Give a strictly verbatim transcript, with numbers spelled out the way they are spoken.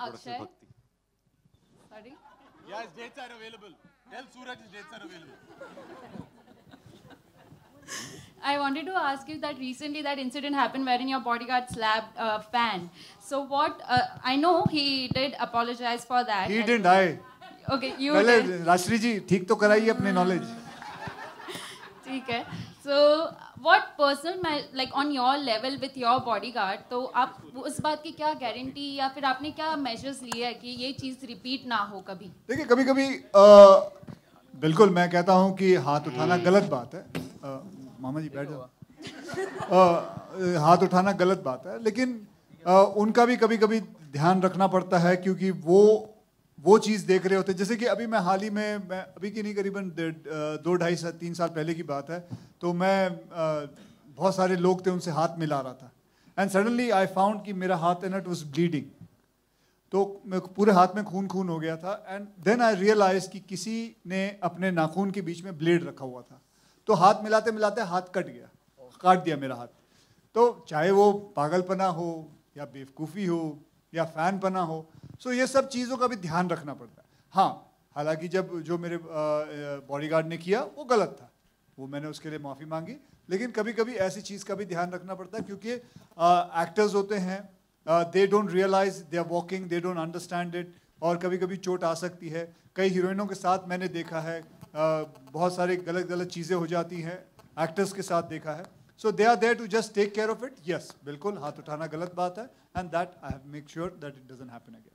Akshay. Sorry. Yes, dates are available. Tell Suraj his dates are available. I wanted to ask you that recently that incident happened wherein your bodyguard slapped a fan. So what? Uh, I know he did apologize for that. He didn't. I. Okay, you पहले did. Rajshree जी ठीक तो कराइए अपने knowledge. ठीक है. So what personal like on your level with your bodyguard? तो आप उस बात की क्या गारंटी या फिर आपने क्या measures लिए हैं कि ये चीज़ repeat ना हो कभी? देखिए कभी कभी बिल्कुल मैं कहता हूँ कि हाथ उठाना गलत बात है. आ, मामा जी बैठ जाओ. हाथ उठाना गलत बात है लेकिन आ, उनका भी कभी कभी ध्यान रखना पड़ता है क्योंकि वो वो चीज़ देख रहे होते हैं. जैसे कि अभी मैं हाल ही में मैं अभी की नहीं करीबन दो ढाई साल तीन साल पहले की बात है तो मैं आ, बहुत सारे लोग थे उनसे हाथ मिला रहा था एंड सडनली आई फाउंड कि मेरा हाथ एंड इट वाज ब्लीडिंग. तो पूरे हाथ में खून खून हो गया था एंड देन आई रियलाइज कि किसी ने अपने नाखून के बीच में ब्लेड रखा हुआ था. तो हाथ मिलाते मिलाते हाथ कट गया, काट दिया मेरा हाथ. तो चाहे वो पागलपना हो या बेवकूफ़ी हो या फैनपना हो, सो ये सब चीज़ों का भी ध्यान रखना पड़ता है. हाँ, हालांकि जब जो मेरे बॉडीगार्ड ने किया वो गलत था, वो मैंने उसके लिए माफ़ी मांगी. लेकिन कभी कभी ऐसी चीज़ का भी ध्यान रखना पड़ता है क्योंकि एक्टर्स होते हैं, they don't realise they are walking, they don't understand it और कभी कभी चोट आ सकती है. कई हीरोइनों के साथ मैंने देखा है, uh, बहुत सारी गलत गलत चीज़ें हो जाती हैं, एक्टर्स के साथ देखा है. So they are there to just take care of it. Yes, बिल्कुल हाथ उठाना गलत बात है and that I have make sure that it doesn't happen again.